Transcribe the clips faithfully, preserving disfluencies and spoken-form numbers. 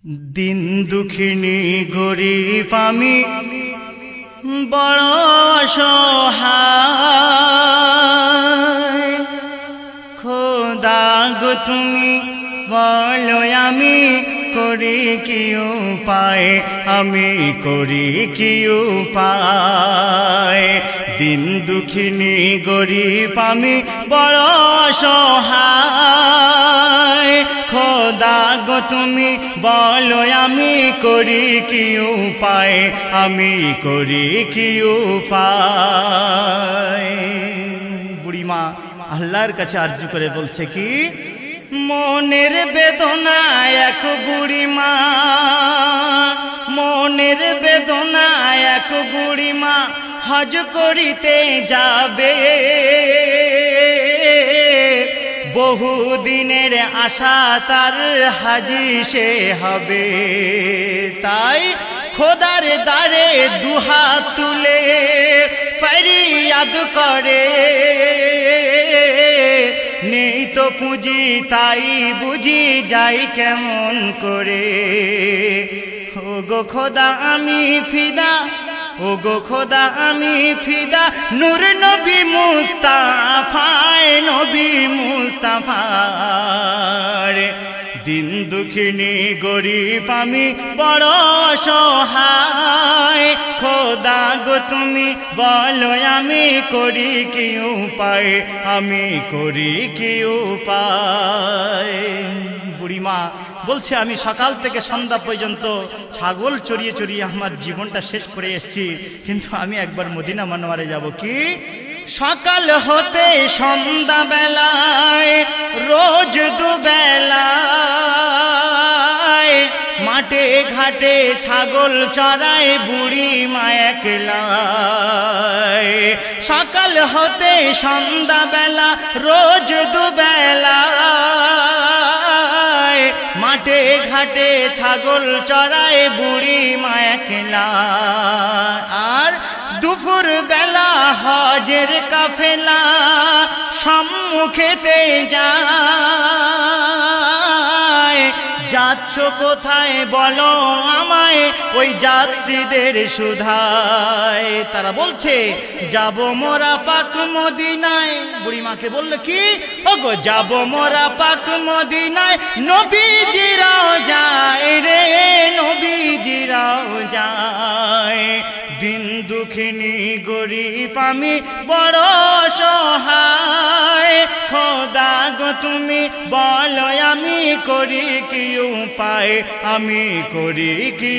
दिन दुखिनी गरीब आमी बड़ असहाय खोदा गो तुमी बोलो आमी करी कि उपाय आमी करी कि उपाय दिन दुखिनी गरीब आमी बड़ असहाय खोदा गो तुमी बोलो आमी करी कि उपाय आमी करी कि उपाय बुढ़ी मा आल्लाहर काछे आरजू करे बोलछे कि मनेर बेदना एक बुढ़ी मा मनेर बेदना एक बुढ़ी मा हज करिते जाबे बहु दिनेर आशा तार हाजी से हबे ताई खोदार दारे दुहात तुले फरियाद करे नहीं तो पुঁজি ताई बुझी जाई केमन करे ओ गो खोदा आमी फिदा ओ गो खोदा आमी फिदा नूर नबी मुस्ताफाए नबी मुस्ताफार दिन दुखिनी गरीब आमी बड़ असहाय खोदा गो तुमी बोलो आमी करी कि उपाय आमी करी कि उपाय बुढ़ी मा बोलছে আমি সকাল থেকে সন্ধ্যা পর্যন্ত ছাগল চড়িয়ে চড়িয়ে আমার জীবনটা শেষ করে এসেছি কিন্তু আমি একবার মদিনা মনোয়ারে যাব কি সকাল হতে সন্ধ্যা বেলায় রোজ দুবেলায় মাঠে ঘাটে ছাগল চড়ায় বুড়ি মা একলাই সকাল হতে সন্ধ্যা বেলা রোজ দুবেলায় माटे घाटे छागल चराय बुढ़ी मा एकला आर दुपुर बेला हजेर काफेला सम्मुखेते जाय যাচ্ছো কোথায় বলো আমায় ওই যাত্রীদের সুধায় তারা বলছে যাব মোরা পাক মদিনায় বুড়ি মাকে বলল কি ওগো যাব মোরা পাক মদিনায় নবীজিরাও যায় রে নবীজিরাও যায় दिन दुखिनी गरीब आमी बड़ असहाय खोदा गो तुमी बोलो आमी करी कि उपाय आमी करी कि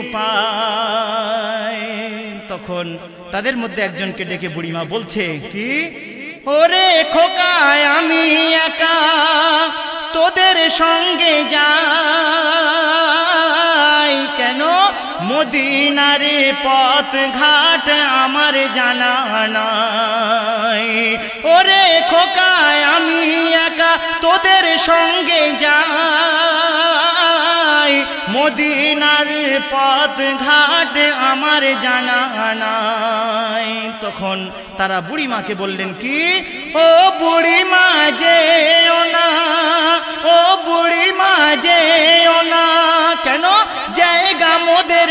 उपाय तखन तादेर मध्य एकजनके डेके बुढ़ीमा बोलछे कि ओरे खोकाय आमी एका तोदेर संगे जाई केनो मदिनार पथ घाट आमार जाना नाई ओरे खोकाय आमी एका तोदेर संगे जाई मदिनार पथ घाट आमार जाना नाई तखन तारा बुढ़ी मा के बोललेन कि ओ बुढ़ी मा जेओ ना ओ बुढ़ी मा जेओ ना केनो जायगा मोदेर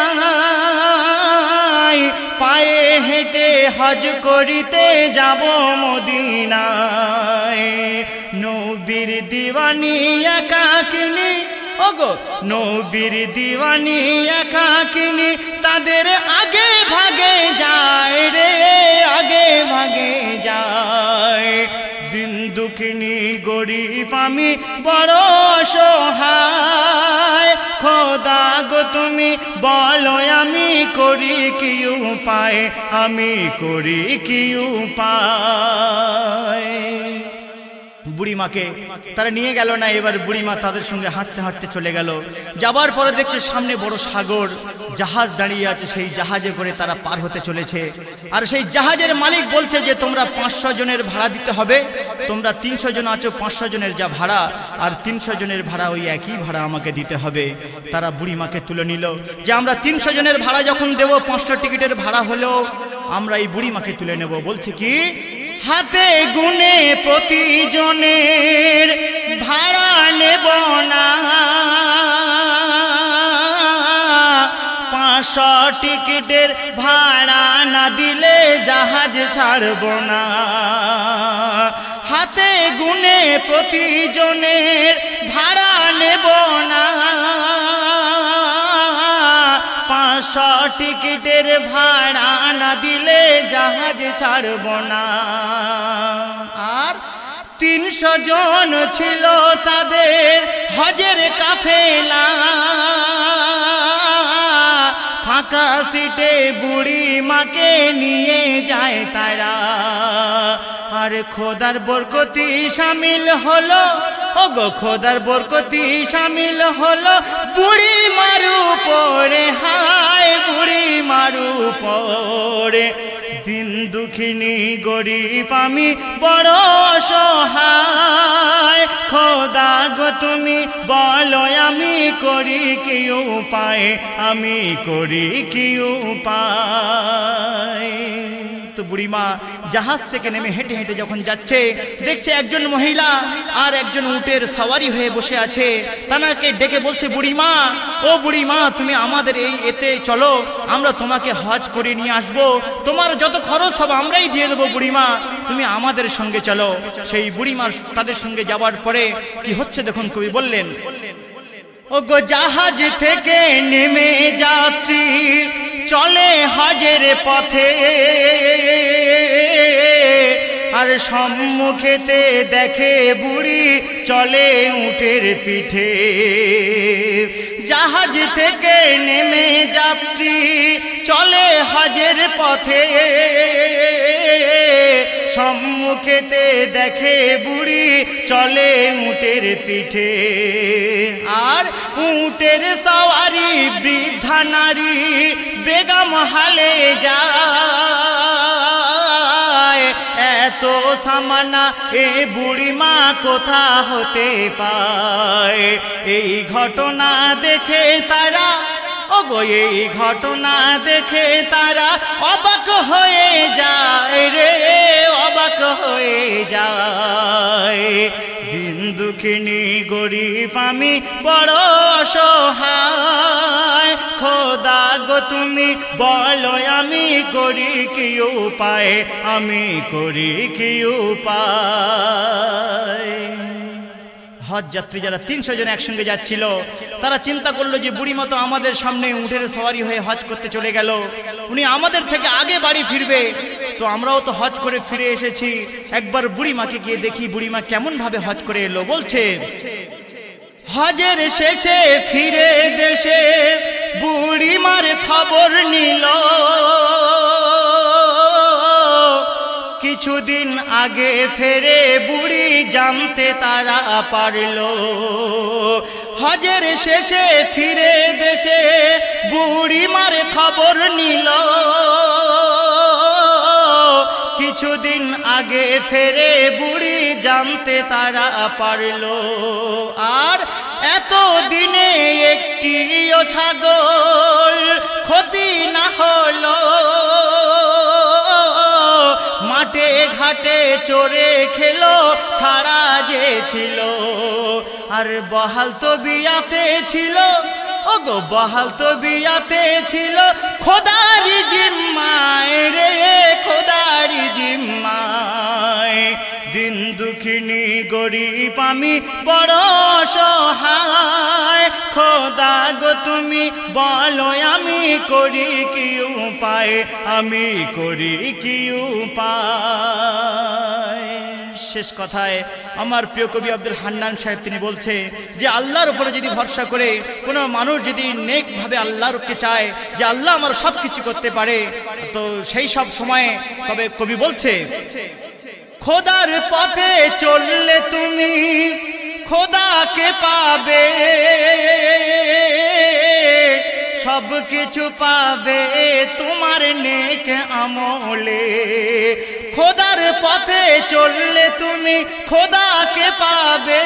नाई पाए हेटे हज करिते जाबो मदिनाय नबीर दीवानी एकाकिनी ओगो नबीर दीवानी एकाकिनी तादेर आगे भागे जाए रे आगे भागे जाए दिन दुखिनी गरीब आमी बड़ असहाय खोदा गो तुमी बोलो आमी करी कि उपाय आमी करी कि उपाय बुढ़ी मा के तारा निये गेल ना एबार बुढ़ी मा तादेर संगे हाँटते हाँटते चले गेल जाबार परे देखछे सामने बड़ सागर जहाज दाड़िये आछे सेई जहाजे करे तारा पार होते चलेछे आर सेई जहाजेर मालिक बोलछे जे तोमरा पाँचशो जनेर भाड़ा दिते होबे तोमरा तीनशो जन आछो पाँचशो जनेर जा भाड़ा आर तीनशो जनेर भाड़ा ओई एकई भाड़ा आमाके दिते होबे तारा बुढ़ी माके तुले निल जे आमरा तीनशो जनेर भाड़ा जखन देबो पाँचशो टिकिटेर भाड़ा हलेও आमरा এই बुढ़ी माके तुले नेब बोलछे कि हाथे गुने प्रतिजनेर भाड़ा नेब ना পাঁচশো টিকিটের ভাড়া না দিলে জাহাজ ছাড়ব না। হাতে গুনে প্রতিজনের ভাড়া নেব না। পাঁচশো টিকিটের ভাড়া না দিলে জাহাজ ছাড়ব না। আর তিনশো জন ছিল তাদের হজের কাফেলা। ফাঁকা সিটে বুড়ি মাকে নিয়ে যায় তারা। আর খোদার বরকতি শামিল হলো, ও গো খোদার বরকতি শামিল হলো বুড়ি মারু পরে, হায় বুড়ি মারু পরে। দিন দুঃখিনী গরিব আমি বড় অসহায়, খোদা গো তুমি বলো আমি করি কি উপায়, আমি করি কি উপায়। তো বুড়িমা জাহাজ থেকে নেমে হেঁটে হেঁটে যখন যাচ্ছে, দেখছে একজন মহিলা আর একজন উটের সওয়ারি হয়ে বসে আছে। তানাকে ডেকে বলছে, বুড়িমা ও বুড়িমা তুমি আমাদের এই এতে চলো, আমরা তোমাকে হজ করে নিয়ে আসবো, তোমার যত খরচ সব আমরাই দিয়ে দেবো বুড়িমা, তুমি আমাদের সঙ্গে চলো। সেই বুড়িমার তাদের সঙ্গে যাওয়ার পরে কি হচ্ছে দেখুন, কবি বললেন, ও গো জাহাজ থেকে নেমে যাত্রী চলে হজের পথে। আর সম্মুখেতে দেখে বুড়ি চলে উটের পিঠে। জাহাজ থেকে নেমে যাত্রী চলে হজের পথে। সম্মুখেতে দেখে বুড়ি চলে উটের পিঠে। আর উটের সওয়ারি বৃদ্ধা নারী বেগম হালে যায়। এত সামানা এ বুড়িমা কোথা হতে পায়। এই ঘটনা দেখে তারা, ও গো এই ঘটনা দেখে তারা অবাক হয়ে যায় রে, অবাক হয়ে যায়। দিন দুঃখিনী গরিব আমি বড় অসহায়, খোদা গো তুমি বলো আমি করি কি উপায়, আমি করি কি উপায়। হজ যাত্রী যারা তিনশো জন একসঙ্গে যাচ্ছিল, তারা চিন্তা করলো যে বুড়িমা তো আমাদের সামনে উটের সওয়ারি হয়ে হজ করতে চলে গেল, উনি আমাদের থেকে আগে বাড়ি ফিরবে, তো আমরাও তো হজ করে ফিরে এসেছি, একবার বুড়িমাকে গিয়ে দেখি বুড়িমা কেমন ভাবে হজ করে এলো। বলছে, হজের শেষে ফিরে দেশে বুড়িমার খবর নিল। কিছুদিন আগে ফেরে বুড়ি জানতে তারা পারল। হজের শেষে ফিরে দেশে বুড়িমার খবর নিল। কিছুদিন আগে ফেরে বুড়ি জানতে তারা পারল। আর এত দিনে একটিও ছাগল ক্ষতি না হলো। মাঠে ঘাটে চড়ে খেলো ছাড়া যে ছিল। আর বহাল তো বিয়াতে ছিল, ও গো বহাল তো বিয়াতে ছিল খোদারি জিম্মায় রে, খোদারি জিম্মায়। দিন দুঃখিনী গরিব আমি বড় অসহায়, খোদা গো তুমি বলো আমি করি কি উপায়, আমি করি কি উপায়। শেষ কথায় আমার প্রিয় কবি আব্দুল হান্নান সাহেব তিনি বলছে যে আল্লাহর উপরে যদি ভরসা করে কোনো মানুষ যদি নেক ভাবে আল্লাহরকে চায় যে আল্লাহ আমার সব কিছু করতে পারে, তো সেই সব সময়ে তবে কবি বলছে, খোদার পথে চললে তুমি খোদাকে পাবে, সব কিছু পাবে তোমার নেক আমলে। খোদার পথে চললে তুমি খোদাকে পাবে,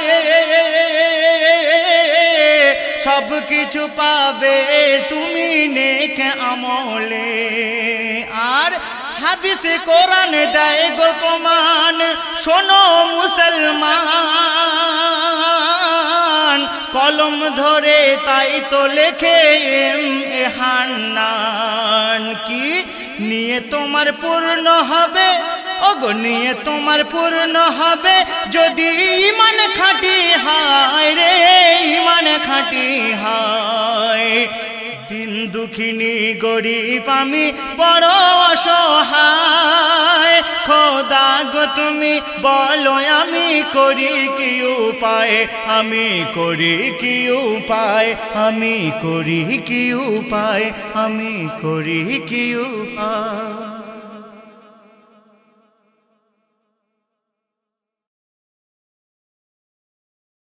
সব কিছু পাবে তুমি নেক আমলে। আর হাদিসে কোরআন দেয় গো প্রমাণ, শোনো মুসলমান, কলম ধরে তাই তো লেখে এম এ হান্নান কি নিয়ে তোমার পূর্ণ হবে ওগো নিয়ে তোমার পূর্ণ হবে যদি ঈমান খাঁটি হয় রে ঈমান খাঁটি হয় দিন দুঃখিনী গরিব আমি বড় অসহায় খোদা গো তুমি বলো আমি করি কি উপায় আমি করি কি উপায় আমি করি কি উপায় আমি করি কি উপায়